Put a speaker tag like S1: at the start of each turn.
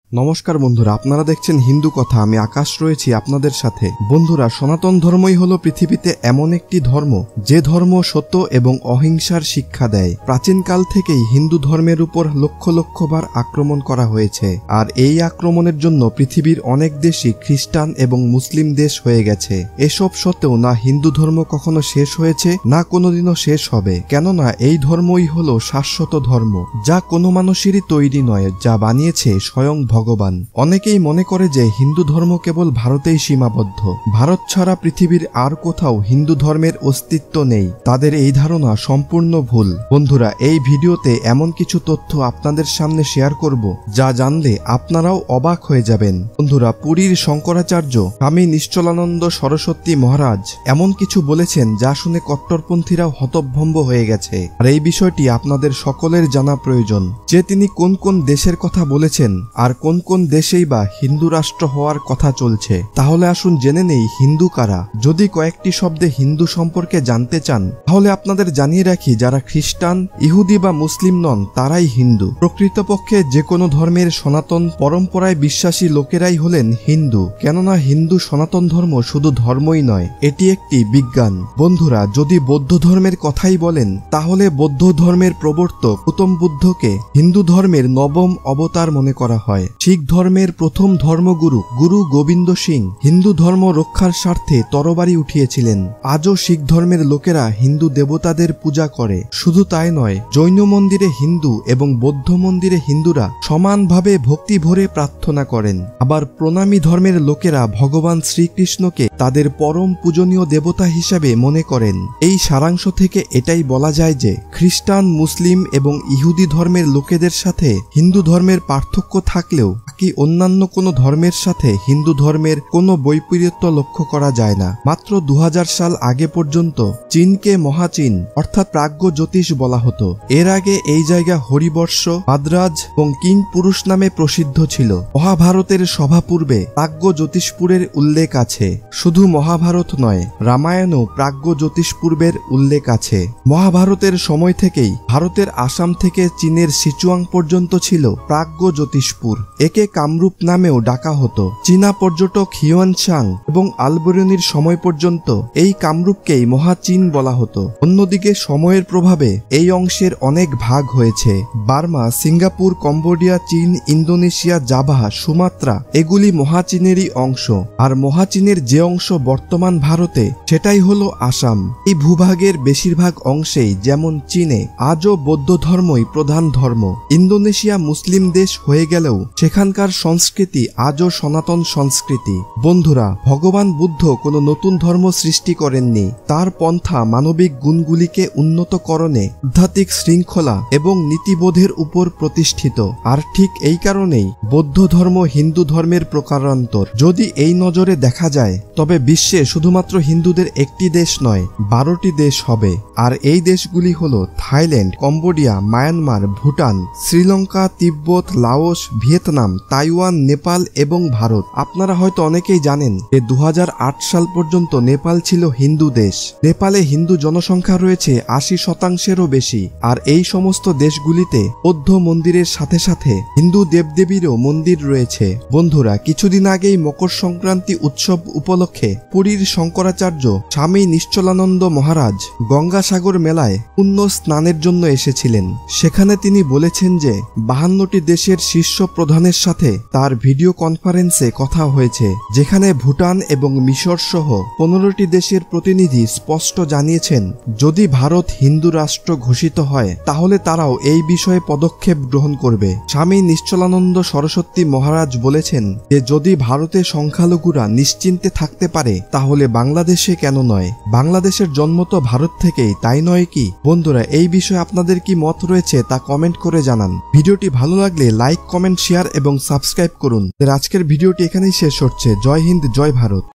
S1: নমস্কার বন্ধুরা, আপনারা দেখছেন হিন্দু কথা। আমি আকাশ রয়েছি আপনাদের সাথে। বন্ধুরা, সনাতন ধর্মই হলো পৃথিবীতে এমন একটি ধর্ম যে ধর্ম সত্য এবং অহিংসার শিক্ষা দেয়। প্রাচীনকাল থেকেই হিন্দু ধর্মের উপর লক্ষ লক্ষ বার আক্রমণ করা হয়েছে, আর এই আক্রমণের জন্য পৃথিবীর অনেক দেশই খ্রিস্টান এবং মুসলিম দেশ হয়ে গেছে। এসব সত্ত্বেও না হিন্দু ধর্ম কখনো শেষ হয়েছে, না কোনোদিনও শেষ হবে। কেননা এই ধর্মই হলো শাশ্বত ধর্ম, যা কোনো মানুষেরই তৈরি নয়, যা বানিয়েছে স্বয়ং ভগবান। অনেকেই মনে করে যে হিন্দু ধর্ম কেবল ভারতেই সীমাবদ্ধ, ভারত ছাড়া পৃথিবীর আর কোথাও হিন্দু ধর্মের অস্তিত্ব নেই। তাদের এই ধারণা সম্পূর্ণ ভুল। বন্ধুরা, এই ভিডিওতে এমন কিছু তথ্য আপনাদের সামনে শেয়ার করব যা জানলে আপনারাও অবাক হয়ে যাবেন। বন্ধুরা, পুরীর শঙ্করাচার্য স্বামী নিশ্চলানন্দ সরস্বতী মহারাজ এমন কিছু বলেছেন যা শুনে কট্টরপন্থীরাও হতভম্ব হয়ে গেছে। আর এই বিষয়টি আপনাদের সকলের জানা প্রয়োজন যে তিনি কোন কোন দেশের কথা বলেছেন, আর কোন কোন দেশেই বা হিন্দু রাষ্ট্র হওয়ার কথা চলছে। তাহলে আসুন জেনে নেই হিন্দু কারা। যদি কয়েকটি শব্দে হিন্দু সম্পর্কে জানতে চান, তাহলে আপনাদের জানিয়ে রাখি, যারা খ্রিস্টান, ইহুদি বা মুসলিম নন তারাই হিন্দু। প্রকৃতপক্ষে যে কোনো ধর্মের সনাতন পরম্পরায় বিশ্বাসী লোকেরাই হলেন হিন্দু। কেননা হিন্দু সনাতন ধর্ম শুধু ধর্মই নয়, এটি একটি বিজ্ঞান। বন্ধুরা, যদি বৌদ্ধ ধর্মের কথাই বলেন, তাহলে বৌদ্ধ ধর্মের প্রবর্তক গৌতম বুদ্ধকে হিন্দু ধর্মের নবম অবতার মনে করা হয়। শিখ ধর্মের প্রথম ধর্মগুরু গুরু গোবিন্দ সিং হিন্দু ধর্ম রক্ষার স্বার্থে তরবারি উঠিয়েছিলেন। আজও শিখ ধর্মের লোকেরা হিন্দু দেবতাদের পূজা করে। শুধু তাই নয়, জৈন মন্দিরে হিন্দু এবং বৌদ্ধ মন্দিরে হিন্দুরা সমানভাবে ভক্তি ভরে প্রার্থনা করেন। আবার প্রণামী ধর্মের লোকেরা ভগবান শ্রীকৃষ্ণকে তাদের পরম পূজনীয় দেবতা হিসাবে মনে করেন। এই সারাংশ থেকে এটাই বলা যায় যে খ্রিস্টান, মুসলিম এবং ইহুদি ধর্মের লোকেদের সাথে হিন্দু ধর্মের পার্থক্য থাকলেও বাকি অন্যান্য কোনো ধর্মের সাথে হিন্দু ধর্মের কোনো বৈপরীত্য লক্ষ্য করা যায় না। মাত্র 2000 সাল আগে পর্যন্ত চীনকে মহাচীন অর্থাৎ প্রাজ্ঞ জ্যোতিষ বলা হতো। এর আগে এই জায়গা হরিবর্ষ, মাদ্রাজ এবং কিং পুরুষ নামে প্রসিদ্ধ ছিল। মহাভারতের সভাপূর্বে প্রাজ্ঞ জ্যোতিষপুরের উল্লেখ আছে। শুধু মহাভারত নয়, রামায়ণও প্রাজ্ঞ জ্যোতিষপূর্বের উল্লেখ আছে। মহাভারতের সময় থেকেই ভারতের আসাম থেকে চীনের সিচুয়াং পর্যন্ত ছিল প্রাজ্ঞ জ্যোতিষপুর। একে কামরূপ নামেও ডাকা হতো। চীনা পর্যটক হিউয়ানসাং এবং আলবেরনির সময় পর্যন্ত এই কামরূপকেই মহাচীন বলা হতো। অন্যদিকে সময়ের প্রভাবে এই অংশের অনেক ভাগ হয়েছে। বার্মা, সিঙ্গাপুর, কম্বোডিয়া, চীন, ইন্দোনেশিয়া, জাভা, সুমাত্রা এগুলি মহাচীনেরই অংশ। আর মহাচীনের যে অংশ বর্তমান ভারতে, সেটাই হলো আসাম। এই ভূভাগের বেশিরভাগ অংশেই, যেমন চীনে, আজও বৌদ্ধ ধর্মই প্রধান ধর্ম। ইন্দোনেশিয়া মুসলিম দেশ হয়ে গেলেও সেখানকার সংস্কৃতি আজও সনাতন সংস্কৃতি। বন্ধুরা, ভগবান বুদ্ধ কোনো নতুন ধর্ম সৃষ্টি করেননি। তার পন্থা মানবিক গুণগুলিকে উন্নতকরণে, আধ্যাত্মিক শৃঙ্খলা এবং নীতিবোধের উপর প্রতিষ্ঠিত। আর ঠিক এই কারণেই বৌদ্ধ ধর্ম হিন্দু ধর্মের প্রকারান্তর। যদি এই নজরে দেখা যায়, তবে বিশ্বে শুধুমাত্র হিন্দুদের একটি দেশ নয়, 12টি দেশ হবে। আর এই দেশগুলি হলো Thailand, Cambodia, Myanmar, Bhutan, Sri Lanka, তিব্বত, লাওস, ভিয়েতনাম, তাইওয়ান, নেপাল এবং ভারত। আপনারা হয়তো অনেকেই জানেন যে 2008 সাল পর্যন্ত নেপাল ছিল হিন্দু দেশ। নেপালে হিন্দু জনসংখ্যা রয়েছে 80%-এরও বেশি। আর এই সমস্ত দেশগুলিতে বৌদ্ধ মন্দিরের সাথে সাথে হিন্দু দেবদেবীরও মন্দির রয়েছে। বন্ধুরা, কিছুদিন আগেই মকর সংক্রান্তি উৎসব উপলক্ষে পুরীর শঙ্করাচার্য স্বামী নিশ্চলানন্দ মহারাজ গঙ্গাসাগর মেলায় পুণ্য স্নানের জন্য এসেছিলেন। সেখানে তিনি বলেছেন যে 52টি দেশের শীর্ষ প্রধানের সাথে তার ভিডিও কনফারেন্সে কথা হয়েছে, যেখানে ভুটান এবং মিশর সহ 15টি দেশের প্রতিনিধি স্পষ্ট জানিয়েছেন যদি ভারত হিন্দু রাষ্ট্র ঘোষিত হয়, তাহলে তারাও এই বিষয়ে পদক্ষেপ গ্রহণ করবে। স্বামী নিশ্চলানন্দ সরস্বতী মহারাজ বলেছেন যে যদি ভারতে সংখ্যালঘুরা নিশ্চিন্তে থাকতে পারে, তাহলে বাংলাদেশে কেন নয়? বাংলাদেশের জন্ম তো ভারত থেকেই, তাই নয় কি? বন্ধুরা, এই বিষয়ে আপনাদের কি মত রয়েছে তা কমেন্ট করে জানান। ভিডিওটি ভালো লাগলে লাইক, কমেন্ট, শেয়ার এবং সাবস্ক্রাইব করুন। আজকের ভিডিওটি এখানেই শেষ হচ্ছে। জয় হিন্দ, জয় ভারত।